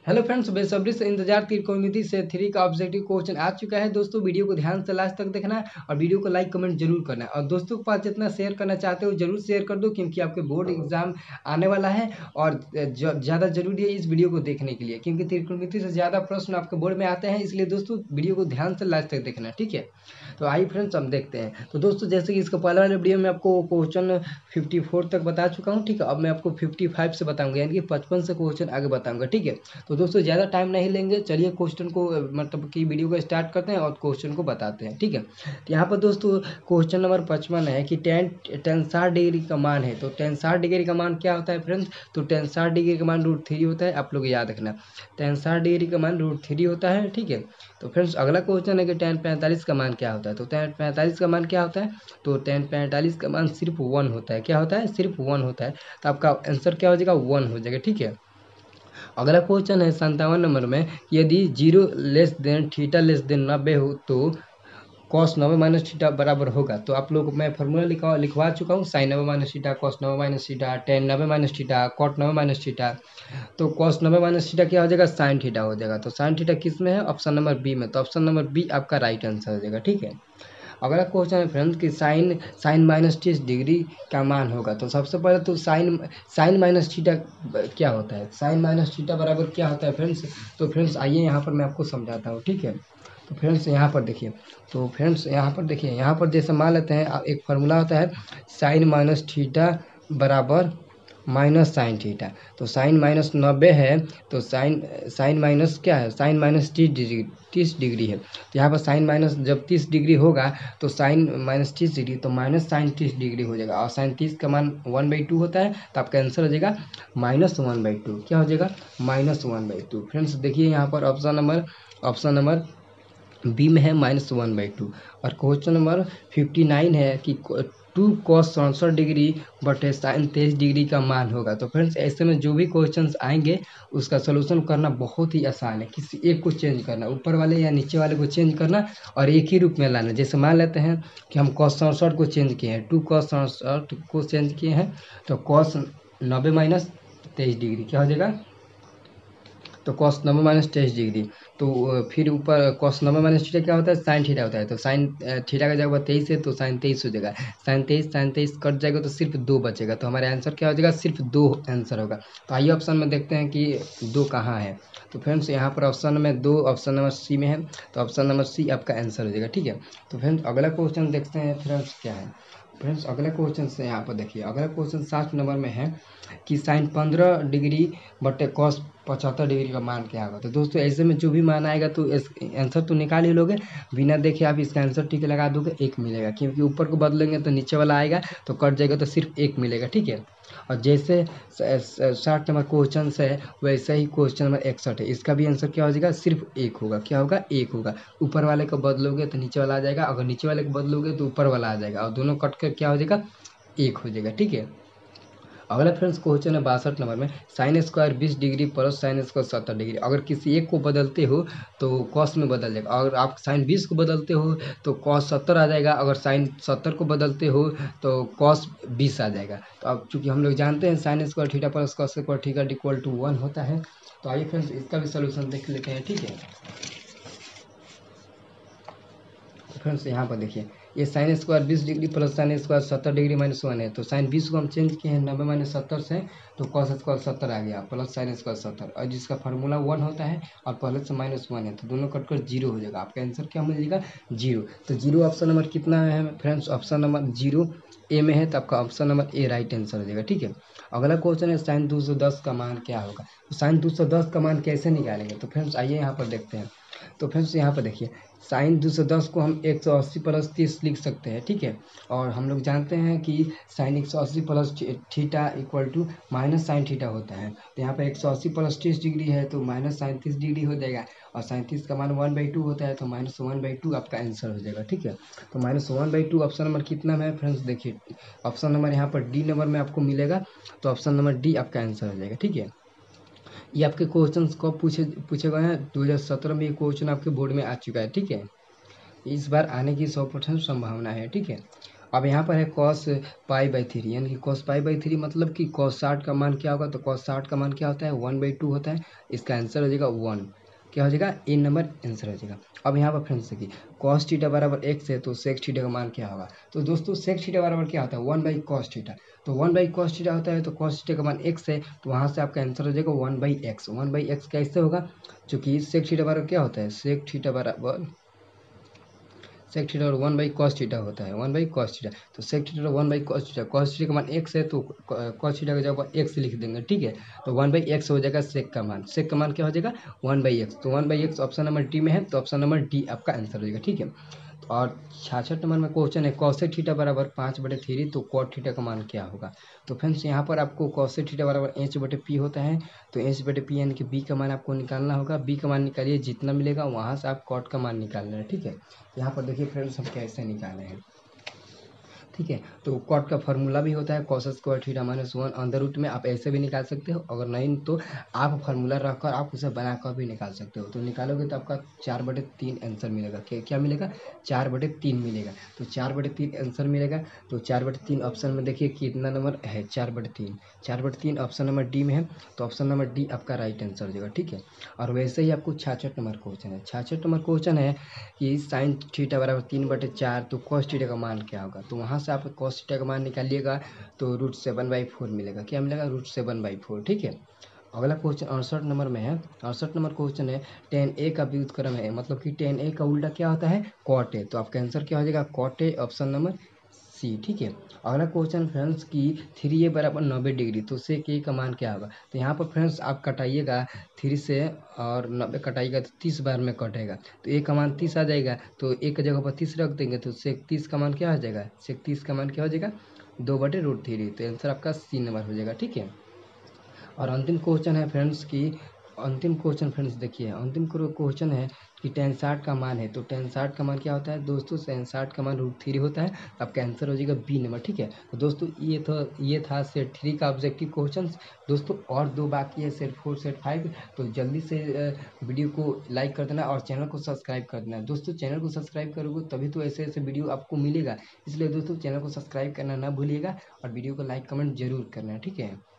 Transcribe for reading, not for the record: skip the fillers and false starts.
Hello friends, बेसब्री से इंतजार त्रिकोणमिति से 3 का ऑब्जेक्टिव क्वेश्चन आ चुका है। दोस्तों वीडियो को ध्यान से लास्ट तक देखना है और वीडियो को लाइक कमेंट जरूर करना है और दोस्तों के पास जितना शेयर करना चाहते हो जरूर शेयर कर दो, क्योंकि आपके बोर्ड एग्जाम आने वाला है और ज़्यादा जरूरी है इस वीडियो को देखने के लिए, क्योंकि त्रिकोणमिति से ज़्यादा प्रश्न आपके बोर्ड में आते हैं। इसलिए दोस्तों वीडियो को ध्यान से लास्ट तक देखना, ठीक है। तो आइए फ्रेंड्स हम देखते हैं। तो दोस्तों जैसे कि इसका पहले वाले वीडियो में आपको क्वेश्चन 54 तक बता चुका हूँ, ठीक है। अब मैं आपको 55 से बताऊंगा, यानी कि 55 से क्वेश्चन आगे बताऊंगा, ठीक है। तो दोस्तों ज़्यादा टाइम नहीं लेंगे, चलिए क्वेश्चन को मतलब कि वीडियो को स्टार्ट करते हैं और क्वेश्चन को बताते हैं, ठीक है। तो यहाँ पर दोस्तों क्वेश्चन नंबर 55 है कि टेन 60 डिग्री का मान है। तो टेन 60 डिग्री का मान क्या होता है फ्रेंड्स? तो टेन 60 डिग्री का मान √3 होता है, आप लोग याद रखना। टेन 60 डिग्री का मान √3 होता है, ठीक है। तो फ्रेंड्स अगला क्वेश्चन है कि टेन 45 का मान क्या होता है। तो टेन 45 का मान क्या होता है? तो टेन 45 का मान सिर्फ 1 होता है। क्या होता है? सिर्फ 1 होता है। तो आपका आंसर क्या हो जाएगा? 1 हो जाएगा, ठीक है। अगला क्वेश्चन है 57 नंबर में, यदि 0 less than theta less than 90 हो तो कॉस 90 माइनस थीटा बराबर होगा। तो आप लोग मैं फॉर्मूला लिखवा चुका हूँ, sine 90 minus theta, cos 90 minus theta, tan 90 minus theta, cot 90 minus theta. तो कॉस 90 माइनस थीटा क्या हो जाएगा? साइन थीटा हो जाएगा। तो साइन थीटा किस में है? ऑप्शन नंबर बी में। तो ऑप्शन नंबर बी आपका राइट आंसर हो जाएगा, ठीक है। अगला क्वेश्चन है फ्रेंड्स कि साइन साइन माइनस 30 डिग्री का मान होगा। तो सबसे पहले तो साइन साइन माइनस थीटा क्या होता है? साइन माइनस थीटा बराबर क्या होता है फ्रेंड्स? तो फ्रेंड्स आइए यहाँ पर मैं आपको समझाता हूँ, ठीक है। तो फ्रेंड्स यहाँ पर देखिए, तो फ्रेंड्स यहाँ पर देखिए, यहाँ पर जैसे मान लेते हैं एक फार्मूला होता है, साइन माइनस थीटा बराबर माइनस साइन थीटा। तो साइन माइनस 90 है, तो साइन साइन माइनस क्या है? साइन माइनस 30 डिग्री है। तो यहाँ पर साइन माइनस जब 30 डिग्री होगा तो साइन माइनस 30 डिग्री, तो माइनस साइन 30 डिग्री हो जाएगा। और साइन 30 का मान 1/2 होता है, तो आपका आंसर हो जाएगा -1/2। क्या हो जाएगा? -1/2। फ्रेंड्स देखिए यहाँ पर ऑप्शन नंबर बी में है -1/2। और क्वेश्चन नंबर 59 है कि 2 cos 67 डिग्री बटे साइन 23 डिग्री का मान होगा। तो फ्रेंड्स ऐसे में जो भी क्वेश्चंस आएंगे उसका सोल्यूशन करना बहुत ही आसान है। किसी एक को चेंज करना, ऊपर वाले या नीचे वाले को चेंज करना और एक ही रूप में लाना। जैसे मान लेते हैं कि हम cos 67 को चेंज किए हैं, 2 cos 67 को चेंज किए हैं, तो cos 90 माइनस 23 डिग्री क्या हो जाएगा? तो कॉस 90 माइनस 23 डिग्री। तो फिर ऊपर कॉस 90 माइनस थीटा क्या होता है? साइन थीटा होता है। तो साइन थीटा का जगह 23 है, तो साइन 23 हो जाएगा। साइन 23 कट जाएगा तो सिर्फ 2 बचेगा। तो हमारा आंसर क्या हो जाएगा? सिर्फ 2 आंसर होगा। तो आइए ऑप्शन में देखते हैं कि 2 कहाँ है। तो फ्रेंड्स यहाँ पर ऑप्शन में 2 ऑप्शन नंबर सी में है, तो ऑप्शन नंबर सी आपका आंसर हो जाएगा, ठीक है। तो फ्रेंड्स अगला क्वेश्चन देखते हैं फ्रेंड्स क्या है। फ्रेंड्स अगला क्वेश्चन से यहाँ पर देखिए, अगला क्वेश्चन 60 नंबर में है कि साइन 15 डिग्री बटे कॉस 75 डिग्री का मान क्या होगा। तो दोस्तों ऐसे में जो भी मान आएगा तो आंसर तो निकाल ही लोगे, बिना देखे आप इसका आंसर टिक लगा दोगे, 1 मिलेगा। क्योंकि ऊपर को बदलेंगे तो नीचे वाला आएगा, तो कट जाएगा तो सिर्फ 1 मिलेगा, ठीक है। और जैसे 60 नंबर क्वेश्चन है वैसे ही क्वेश्चन नंबर 61 है, इसका भी आंसर क्या हो जाएगा? सिर्फ 1 होगा। क्या होगा? 1 होगा। ऊपर वाले को बदलोगे तो नीचे वाला आ जाएगा, अगर नीचे वाले को बदलोगे तो ऊपर वाला आ जाएगा, और दोनों कट कर क्या हो जाएगा? 1 हो जाएगा, ठीक है। अगला फ्रेंड्स क्वेश्चन है 62 नंबर में, sine square 20 degree plus sine square 70 degree. अगर किसी एक को बदलते हो तो कॉस में बदल जाएगा। अगर आप साइन 20 को बदलते हो तो कॉस 70 आ जाएगा, अगर साइन 70 को बदलते हो तो कॉस 20 आ जाएगा। तो अब चूंकि हम लोग जानते हैं sine square theta plus cos square theta equal to 1 होता है, तो आइए फ्रेंड्स इसका भी सोल्यूशन देख लेते हैं, ठीक है। फ्रेंड्स यहाँ पर देखिए, ये sine square 20 degree plus sine square 70 degree -1 है। तो साइन 20 को हम चेंज किए हैं 90 माइनस 70 से, तो कॉस स्क्वायर 70 आ गया प्लस साइन स्क्वायर 70, और जिसका फार्मूला 1 होता है और पहले से -1 है, तो दोनों कटकर 0 हो जाएगा। आपका आंसर क्या मिल जाएगा? 0। तो 0 ऑप्शन नंबर कितना है फ्रेंड्स? ऑप्शन नंबर 0 ए में है, तो आपका option number A right answer हो जाएगा, ठीक है। अगला क्वेश्चन है साइन 210 का मान क्या होगा। तो साइन 210 का मान कैसे निकालेंगे? तो फ्रेंड्स आइए यहाँ पर देखते हैं। तो फ्रेंड्स यहाँ पर देखिए, साइन 210 को हम 180 प्लस 30 लिख सकते हैं, ठीक है। और हम लोग जानते हैं कि sine 180 plus theta equal to minus sine theta होता है। तो यहाँ पे 180 प्लस 30 डिग्री है, तो माइनस साइन 30 डिग्री हो जाएगा, और साइन 30 का मान 1/2 होता है, तो -1/2 आपका आंसर हो जाएगा, ठीक है। तो -1/2 ऑप्शन नंबर कितना में है फ्रेंड्स? देखिए ऑप्शन नंबर यहाँ पर डी नंबर में आपको मिलेगा, तो ऑप्शन नंबर डी आपका आंसर हो जाएगा, ठीक है। ये आपके क्वेश्चन कब पूछे गए हैं? 2017 में ये क्वेश्चन आपके बोर्ड में आ चुका है, ठीक है। इस बार आने की 100% संभावना है, ठीक है। अब यहाँ पर है कॉस पाई बाई थ्री, यानी कि कॉस पाई बाई थ्री मतलब कि कॉस 60 का मान क्या होगा, तो कॉस 60 का मान क्या होता है 1/2 होता है। इसका आंसर हो जाएगा 1, क्या हो जाएगा ए नंबर आंसर हो जाएगा। अब यहाँ पर फ्रेंड्स देखिए कॉस थीटा बराबर एक्स है, तो सेक थीटा का मान क्या होगा, तो दोस्तों सेक थीटा बराबर क्या होता है 1/cos थीटा, तो 1/cos थीटा होता है, तो cos थीटा का मान एक्स है, तो वहाँ से आपका आंसर हो जाएगा 1/x। 1/x कैसे होगा, चूंकि सेक थीटा बराबर क्या होता है, सेक थीटा और 1/cos थीटा होता है, 1/cos थीटा, तो सेक थीटा और 1/cos थीटा, cos थीटा का मान x है, तो cos थीटा का जगह x लिख देंगे, ठीक है। तो 1/x हो जाएगा सेक का मान, सेक का मान क्या हो जाएगा 1/x, तो 1/x ऑप्शन नंबर डी में है, तो ऑप्शन नंबर डी आपका आंसर हो जाएगा, ठीक है। और 66 नंबर में क्वेश्चन है कॉसेक थीटा बराबर 5/3, तो कॉट थीटा का मान क्या होगा। तो फ्रेंड्स यहाँ पर आपको कॉसेक थीटा बराबर h/p होता है, तो h/p यानी कि b का मान आपको निकालना होगा, b का मान निकालिए, जितना मिलेगा वहाँ से आप कॉट का मान निकालना है, ठीक है। यहाँ पर देखिए फ्रेंड्स हम कैसे निकाले हैं, ठीक है। तो कॉट का फार्मूला भी होता है cos square theta -1 under root में, आप ऐसे भी निकाल सकते हो, अगर नहीं तो आप फार्मूला रखकर आप उसे बनाकर भी निकाल सकते हो। तो निकालोगे तो आपका 4/3 आंसर मिलेगा, क्या मिलेगा 4/3 मिलेगा, तो 4/3 आंसर मिलेगा। तो 4/3 ऑप्शन में देखिए कितना नंबर है 4/3, 4/3 ऑप्शन नंबर डी में है, तो ऑप्शन नंबर डी आपका राइट आंसर हो जाएगा, ठीक है। और वैसे ही आपको 66 नंबर क्वेश्चन है, 66 नंबर क्वेश्चन है कि साइन थीटा बराबर 3/4, तो कॉस थीटा का मान क्या होगा, तो वहाँ से आप कॉस थीटा का मान निकालिएगा, तो √7/4 मिलेगा, क्या मिलेगा √7/4, ठीक है। अगला क्वेश्चन 68 नंबर में है, 68 नंबर क्वेश्चन है tan a का व्युत्क्रम है, मतलब कि tan a का उल्टा क्या होता है cot a, तो आपका आंसर क्या हो जाएगा cot a option number C, ठीक है। अगला क्वेश्चन फ्रेंड्स की 3a बराबर 90 डिग्री, तो सेक a का मान क्या होगा, तो यहाँ पर फ्रेंड्स आप कटाइएगा 3 से, और 90 कटाइएगा तो 30 बार में कटेगा, तो a का मान 30 आ जाएगा, तो एक जगह पर 30 रख देंगे, तो सेक 30 का मान क्या हो जाएगा, सेक 30 का मान क्या हो जाएगा 2/√3, तो आंसर आपका सी नंबर हो जाएगा, ठीक है। और अंतिम क्वेश्चन है फ्रेंड्स की, अंतिम क्वेश्चन फ्रेंड्स देखिए, अंतिम क्वेश्चन है कि tan 60 का मान है, तो tan 60 का मान क्या होता है दोस्तों, tan 60 का मान √3 होता है, तो आपका आंसर हो जाएगा बी नंबर, ठीक है। तो दोस्तों ये था सेट 3 का ऑब्जेक्टिव क्वेश्चन दोस्तों, और 2 बाकी है सेट 4 सेट 5, तो जल्दी से वीडियो को लाइक कर देना और चैनल को सब्सक्राइब कर देना दोस्तों। चैनल को सब्सक्राइब करोगे तभी तो ऐसे ऐसे वीडियो आपको मिलेगा, इसलिए दोस्तों चैनल को सब्सक्राइब करना ना भूलिएगा, और वीडियो को लाइक कमेंट जरूर करना, ठीक है।